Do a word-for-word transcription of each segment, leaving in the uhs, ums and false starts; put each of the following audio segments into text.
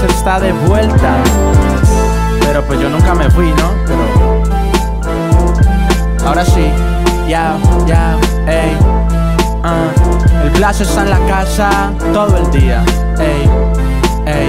está de vuelta. Pero pues yo nunca me fui, ¿no? Pero ahora sí, ya, ya, ey. Uh, el Blas está en la casa todo el día, ey, ey.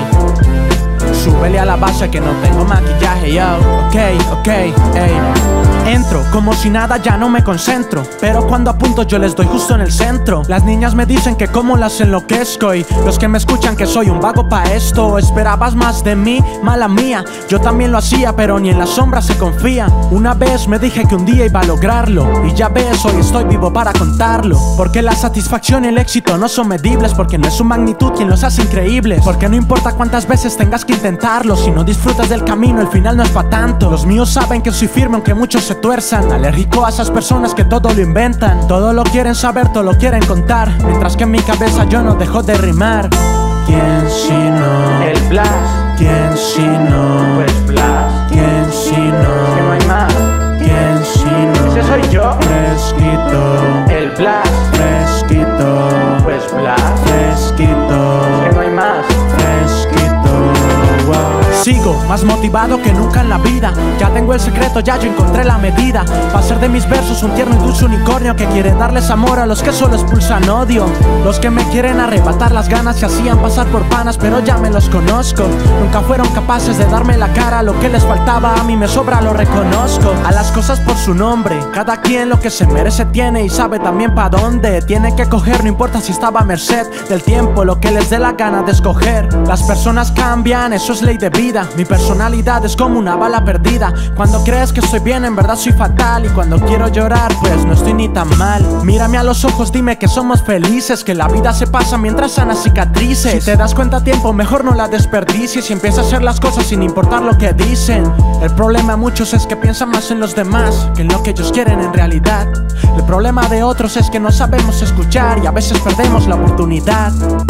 Súbele a la base que no tengo maquillaje, yo. Ok, ok, ey. Entro, como si nada ya no me concentro, pero cuando apunto yo les doy justo en el centro. Las niñas me dicen que como las enloquezco, y los que me escuchan que soy un vago pa' esto. Esperabas más de mí, mala mía, yo también lo hacía, pero ni en la sombra se confía. Una vez me dije que un día iba a lograrlo, y ya ves, hoy estoy vivo para contarlo. Porque la satisfacción y el éxito no son medibles, porque no es su magnitud quien los hace increíbles. Porque no importa cuántas veces tengas que intentarlo, si no disfrutas del camino el final no es pa' tanto. Los míos saben que soy firme aunque muchos se tuerzan, alérgico a esas personas que todo lo inventan. Todo lo quieren saber, todo lo quieren contar, mientras que en mi cabeza yo no dejo de rimar. ¿Quién si no? El Blas. ¿Quién si no? Pues Blas. ¿Quién si no? Que no hay más. ¿Quién si no? Ese soy yo. Fresquito, El Blas. fresquito, Pues Blas. fresquito, Que no hay más. fresquito, wow. Sigo más motivado que nunca en la vida. Ya tengo el secreto, ya yo encontré la medida. Pa' hacer de mis versos un tierno y dulce unicornio que quiere darles amor a los que solo expulsan odio. Los que me quieren arrebatar las ganas se hacían pasar por panas, pero ya me los conozco. Nunca fueron capaces de darme la cara, lo que les faltaba a mí me sobra, lo reconozco. A las cosas por su nombre, cada quien lo que se merece tiene y sabe también pa' dónde tiene que coger, no importa si estaba a merced del tiempo, lo que les dé la gana de escoger. Las personas cambian, eso es ley de vida. Mi personalidad es como una bala perdida. Cuando crees que estoy bien, en verdad soy fatal. Y cuando quiero llorar, pues no estoy ni tan mal. Mírame a los ojos, dime que somos felices, que la vida se pasa mientras sanas cicatrices. Si te das cuenta a tiempo, mejor no la desperdicies y empieza a hacer las cosas sin importar lo que dicen. El problema de muchos es que piensan más en los demás que en lo que ellos quieren en realidad. El problema de otros es que no sabemos escuchar y a veces perdemos la oportunidad.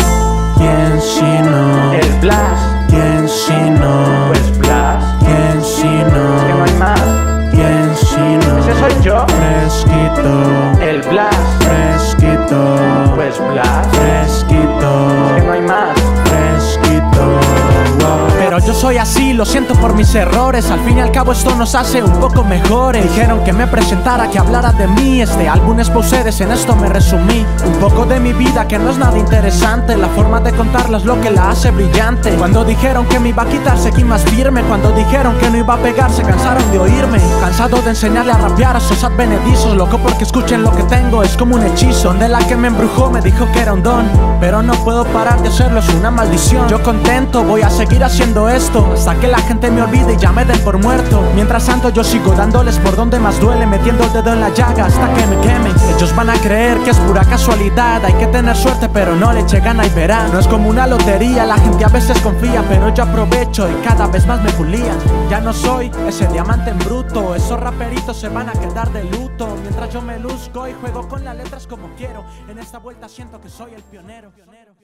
¿Quién si no? El Blas. ¿Quién si no? Pues Blas. ¿Quién si Que no no? hay más. ¿Quién si no? Ese soy yo. Fresquito, El Blas. fresquito, Pues Blas. fresquito, Que no hay más. fresquito, wow. Pero yo soy así, lo siento por mis errores. Al fin y al cabo esto nos hace un poco mejores. Dijeron que me presentara, que hablara de mí. Este álbum es pa' ustedes, en esto me resumí. Un poco de mi vida que no es nada interesante. La forma de contarla es lo que la hace brillante. Cuando dijeron que me iba a quitar, seguí más firme. Cuando dijeron que no iba a pegar, se cansaron de oírme. Cansado de enseñarle a rapear a esos advenedizos. Loco porque escuchen lo que tengo, es como un hechizo. Donde la que me embrujó me dijo que era un don, pero no puedo parar de hacerlo, es una maldición. Yo contento, voy a seguir haciendo esto hasta que la gente me olvide y ya me den por muerto. Mientras tanto yo sigo dándoles por donde más duele, metiendo el dedo en la llaga hasta que me queme. Ellos van a creer que es pura casualidad, hay que tener suerte pero no le eche gana y verá. No es como una lotería, la gente a veces confía, pero yo aprovecho y cada vez más me pulían. Ya no soy ese diamante en bruto, esos raperitos se van a quedar de luto. Mientras yo me luzco y juego con las letras como quiero, en esta vuelta siento que soy el pionero.